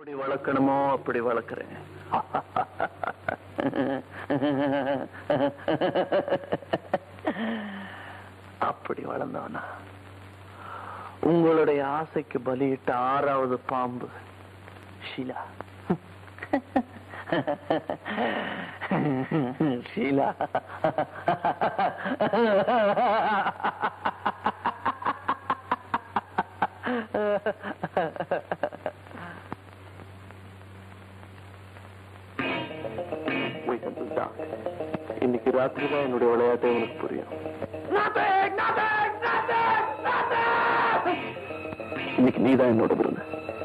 எப்படி வளர்க்கணுமோ அப்படி வளர்க்கிறேன். அப்படி வளர்ந்தவனா உங்களுடைய ஆசைக்கு பலியிட்ட 6வது பாம்பு ஷீலா. ஷீலா இன்னைக்கு ராத்திரி தான் என்னுடைய விளையாட்டே உனக்கு புரியும். இன்னைக்கு நீதான் என்னோட விருந்த.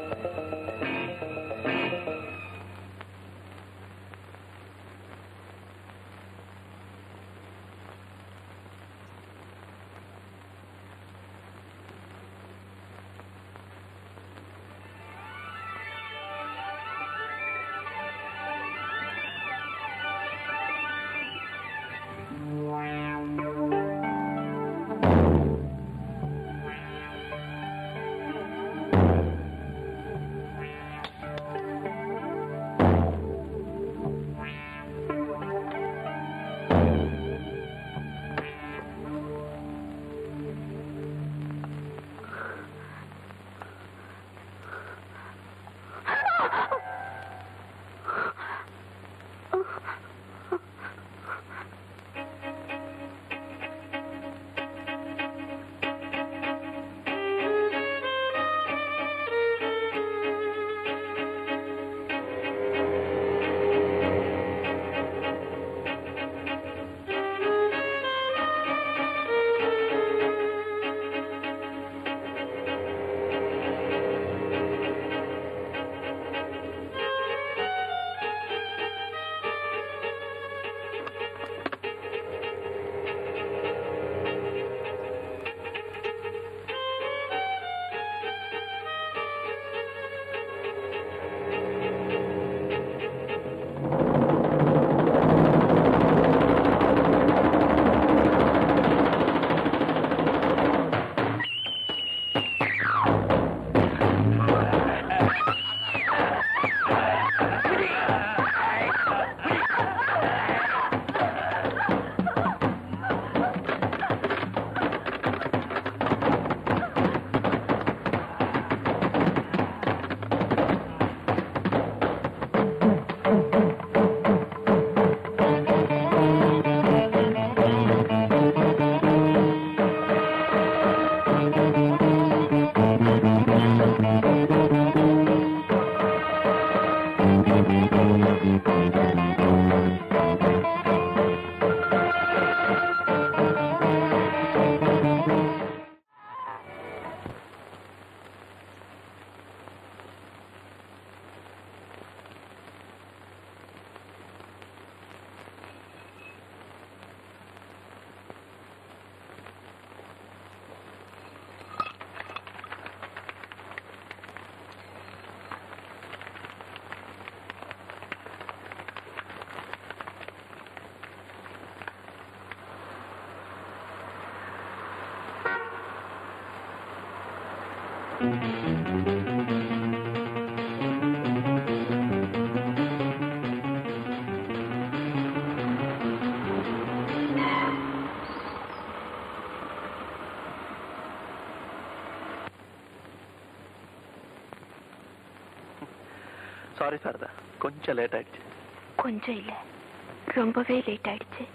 சாரி சாரதா, கொஞ்சம் லேட் ஆயிடுச்சு. கொஞ்சம் இல்ல, ரொம்பவே லேட் ஆயிடுச்சு.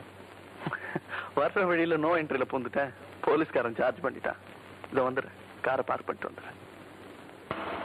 வர்ற வழியில நோ என்ட்ரில பூந்துட்டேன். போலீஸ்காரன் சார்ஜ் பண்ணிட்டான். இதை வந்துடுறேன், காரை பார்க் பண்ணிட்டு வந்துடுறேன்.